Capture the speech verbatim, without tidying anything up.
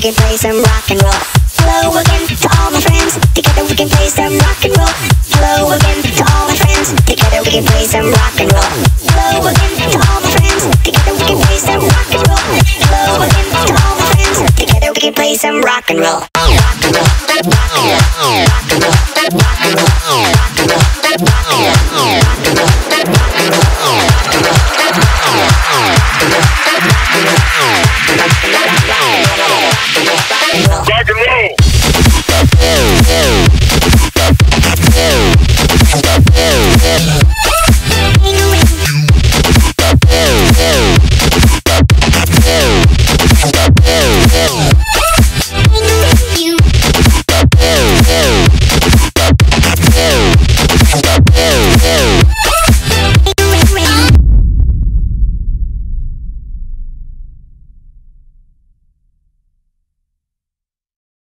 can play some rock and roll. Hello again to all my friends. Together we can play some rock and roll. Hello again to all my friends. Together we can play some rock and roll. Hello again to all my friends. Together we can play some rock and roll. Hello again to all my friends. Together we can play some rock and roll.